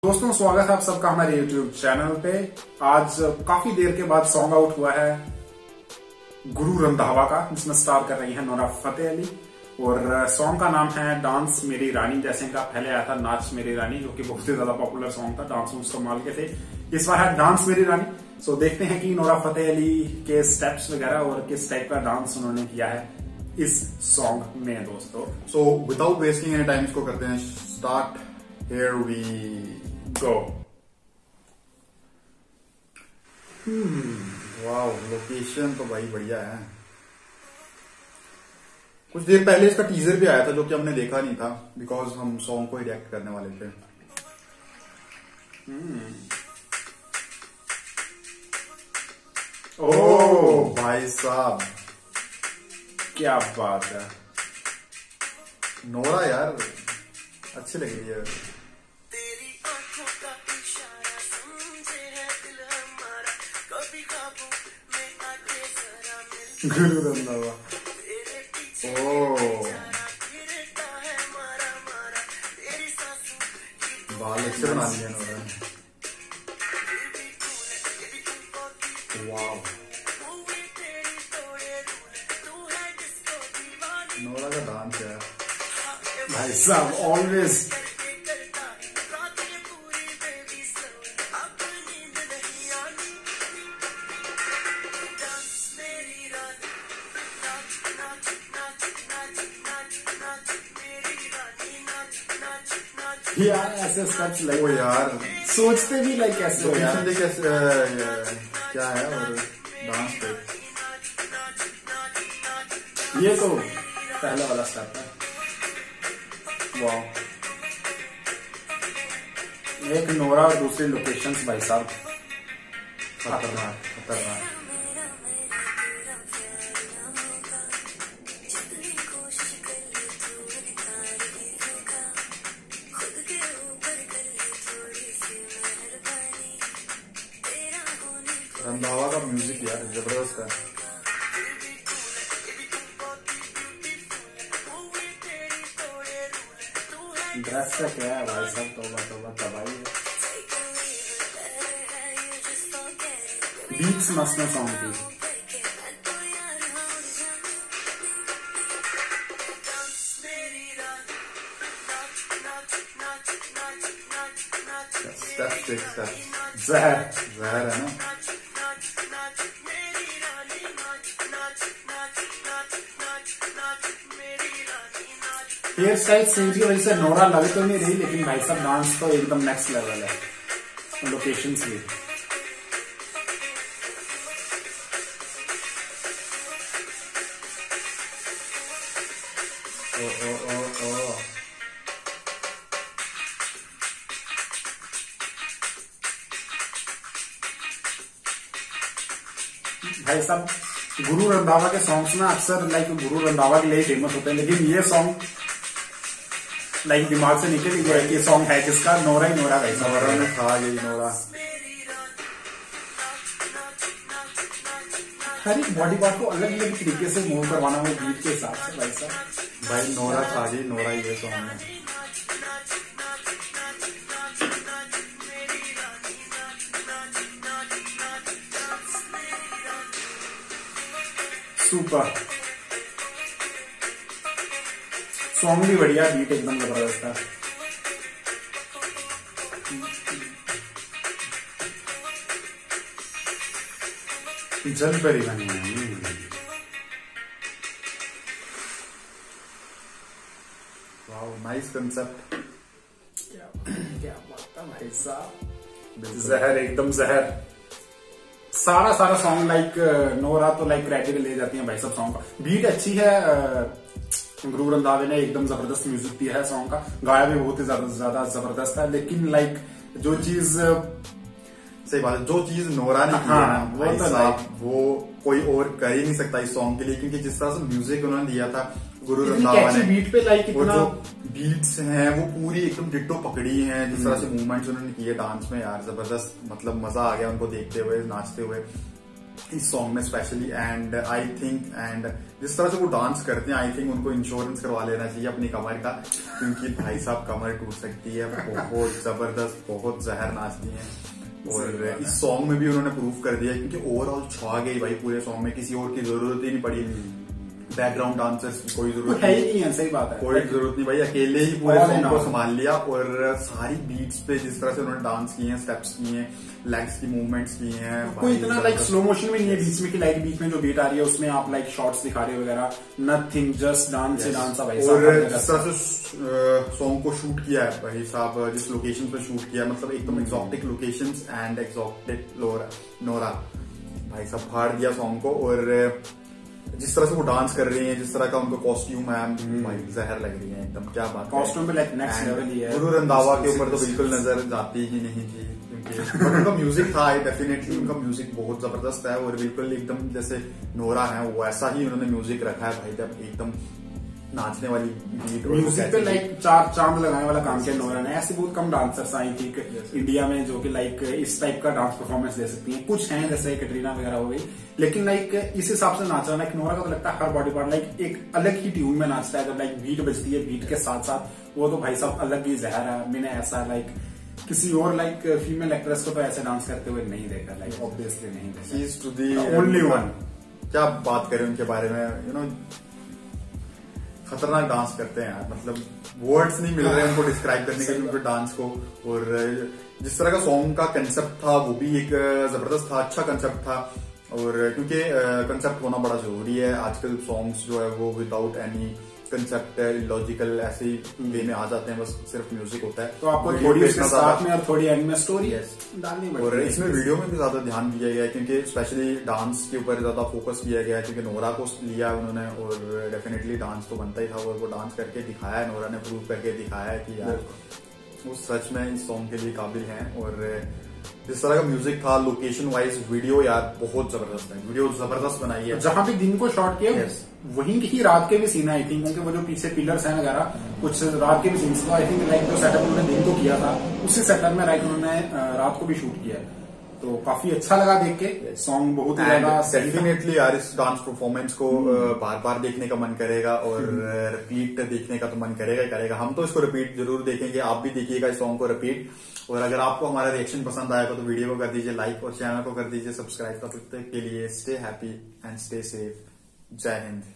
दोस्तों स्वागत है आप सबका हमारे YouTube चैनल पे। आज काफी देर के बाद सॉन्ग आउट हुआ है गुरु रंधावा का, जिसमें स्टार कर रही है नोरा फतेह अली और सॉन्ग का नाम है डांस मेरी रानी। जैसे का पहले आया था नाच मेरी रानी, जो कि बहुत ही ज्यादा पॉपुलर सॉन्ग था, डांस मूव्स कमाल के थे। इस बार है डांस मेरी रानी। सो देखते हैं कि नोरा फतेह अली के स्टेप्स वगैरह और किस टाइप का डांस उन्होंने किया है इस सॉन्ग में दोस्तों। So without wasting any time इसको करते हैं start. Here we go. Wow, location तो भाई बढ़िया है। कुछ देर पहले इसका टीजर भी आया था जो कि हमने देखा नहीं था, बिकॉज हम सॉन्ग को ही रिएक्ट करने वाले थे। ओह भाई साहब, क्या बात है। नोरा यार अच्छी लग रही है। गुरु रंधावा। ओह बाल अच्छे बना लिए नोरा ने। वाव, नोरा का डांस है भाई साहब ऑलवेज। यार ऐसे स्टेप्स लाइक ओ यार, सोचते भी लाइक कैसे हो यार। लोकेशन देख कैसे क्या है और डांस पे। ये तो पहला वाला स्टेप है। वाह, एक नोरा और दूसरी लोकेशंस भाई साहब खतरनाक खतरनाक। रंधावा का म्यूजिक यार जबरदस्त है। ड्रेस का क्या है भाई साहब, तौबा तौबा तबाही है। बीट्स मस्त में सॉन्ग की। जहर जहर है ना। हेयर स्टाइल चेंज की वजह से नोरा लग तो नहीं रही, लेकिन भाई साहब डांस तो एकदम नेक्स्ट लेवल है। लोकेशंस भी ओ ओ ओ ओ भाई साहब गुरु रंधावा के सॉन्ग्स में अक्सर लाइक गुरु रंधावा के लिए फेमस होते हैं, लेकिन ये सॉन्ग लाइक दिमाग से निकल गया कि सॉन्ग है किसका। नोरा ही नोरा भाई साहब। नोरा ने खा गई नोरा। हर एक बॉडी पार्ट को अलग अलग तरीके से मूव करवाना हो बीट के हिसाब से भाई साहब। भाई नोरा खा गई नोरा ही ये सॉन्ग में। सुपर सॉन्ग भी बढ़िया, बीट एकदम जबरदस्त है। जल पर ही बनी है। Wow, nice concept. क्या बात है भाई साहब। जहर एकदम जहर। सारा सॉन्ग लाइक नोरा तो लाइक क्रेडिट ले जाती है भाई साहब सॉन्ग का। बीट अच्छी है, गुरु रंधावे ने एकदम जबरदस्त म्यूजिक दिया है सॉन्ग का, गाया भी बहुत ही ज्यादा जबरदस्त है। लेकिन लाइक जो चीज सही बात है, जो चीज नोरा ने की है ना भाई साहब, वो कोई और कर ही नहीं सकता इस सॉन्ग के लिए, क्योंकि जिस तरह से म्यूजिक उन्होंने दिया था गुरु रंधावा ने, बीट पे लाइक वो जो बीट्स हैं वो पूरी एकदम डिट्टो पकड़ी हैं। जिस तरह से मूवमेंट्स उन्होंने किए डांस में यार जबरदस्त, मतलब मजा आ गया उनको देखते हुए नाचते हुए। इस सॉन्ग में specially. And I think and जिस तरह से वो डांस करते हैं, आई थिंक उनको इंश्योरेंस करवा लेना चाहिए अपनी कमर का, क्योंकि भाई साहब कमर टूट सकती है। बहुत जबरदस्त, बहुत जहर नाचती हैं। और इस सॉन्ग में भी उन्होंने प्रूव कर दिया, क्योंकि ओवरऑल छा गई भाई पूरे सॉन्ग में, किसी और की जरूरत ही नहीं पड़ी। बैकग्राउंड डांसर्स की कोई जरूरत है ही नहीं है, सही बात है, कोई जरूरत नहीं भाई, अकेले ही पूरे सॉन्ग को संभाल लिया। और सारी बीट्स पे जिस तरह से उन्होंने डांस किए हैं, स्टेप्स किए हैं, लेग्स की मूवमेंट्स किए हैं, कोई इतना लाइक स्लो मोशन भी नहीं है बीच में कि लाइक बीच में जो बीट आ रही है उसमें आप लाइक शॉट्स दिखा रहे हो वगैरह, नथिंग, जस्ट डांस से डांस। भाई और जिस तरह से सॉन्ग को शूट किया है भाई साहब, जिस लोकेशन पे शूट किया है, मतलब एकदम exotic locations and exotic Nora, भाई साहब फाड़ दिया सॉन्ग को। और जिस तरह से वो डांस कर रही हैं, जिस तरह का उनका कॉस्ट्यूम है, भाई जहर लग रही है एकदम। क्या बात, कॉस्ट्यूम पे लाइक नेक्स्ट लेवल ही है। गुरु रंधावा के ऊपर तो बिल्कुल नजर जाती ही नहीं थी, क्योंकि उनका म्यूजिक था, डेफिनेटली उनका म्यूजिक बहुत जबरदस्त है। और बिल्कुल एकदम जैसे नोरा है वैसा ही उन्होंने म्यूजिक रखा है भाई, जब एकदम नाचने वाली बीट, म्यूजिक पे लाइक चार चांद लगाने वाला काम किया नोरा ने। ऐसे बहुत कम डांसर्स आई थी इंडिया में जो कि लाइक इस टाइप का डांस परफॉर्मेंस दे सकती हैं। कुछ हैं जैसे कैटरीना वगैरह हो गई, लेकिन लाइक इस हिसाब से नाच रहा लाइक नोरा का तो लगता है हर बॉडी पार्ट लाइक एक अलग ही ट्यून में नाचता है। जब लाइक बीट बजती है, बीट के साथ साथ वो तो भाई साहब अलग ही जहर है। मैंने ऐसा लाइक किसी और लाइक फीमेल एक्ट्रेस को तो ऐसे डांस करते हुए नहीं देखा, लाइक ऑब्वियसली नहीं देखा। Only one. क्या बात करें उनके बारे में, यू नो खतरनाक डांस करते हैं यार, मतलब वर्ड्स नहीं मिल रहे उनको डिस्क्राइब करने के लिए डांस को। और जिस तरह का सॉन्ग का कंसेप्ट था वो भी एक जबरदस्त था, अच्छा कंसेप्ट था। और क्योंकि कंसेप्ट होना बड़ा जरूरी है, आजकल सॉन्ग्स जो है वो विदाउट एनी कंसेप्ट लॉजिकल ऐसे ही वे में आ जाते हैं, बस सिर्फ म्यूजिक होता है। तो आपको थोड़ी स्टार्ट में और थोड़ी एंड में स्टोरी डालनी पड़ती है। और इसमें वीडियो में भी ज्यादा ध्यान दिया गया है, क्योंकि स्पेशली डांस के ऊपर ज्यादा फोकस किया गया है, क्योंकि नोरा को लिया उन्होंने। और डेफिनेटली डांस तो बनता ही था, और वो डांस करके दिखाया है, नोरा ने प्रूव करके दिखाया है कि यार वो सच में इस सॉन्ग के लिए काबिल हैं। और जिस तरह का म्यूजिक था, लोकेशन वाइज वीडियो यार बहुत जबरदस्त है, वीडियो जबरदस्त बनाई है। जहां भी दिन को शॉट किया वहीं की ही रात के भी सीन आई थिंक, क्योंकि वो जो पीछे पिलर्स हैं वगैरह कुछ रात के भी सीन, तो आई थिंक लाइक जो सेटअप उन्होंने दिन को किया था उसी सेटअप में लाइक उन्होंने रात को भी शूट किया। तो काफी अच्छा लगा देख के, सॉन्ग बहुत ही ज्यादा डेफिनेटली यार इस डांस परफॉर्मेंस को बार बार देखने का मन करेगा, और रिपीट देखने का तो मन करेगा ही करेगा। हम तो इसको रिपीट जरूर देखेंगे, आप भी देखिएगा इस सॉन्ग को रिपीट। और अगर आपको हमारा रिएक्शन पसंद आएगा तो वीडियो को कर दीजिए लाइक, और चैनल को कर दीजिए सब्सक्राइब। तब तक के लिए stay happy and stay safe. जय हिंद।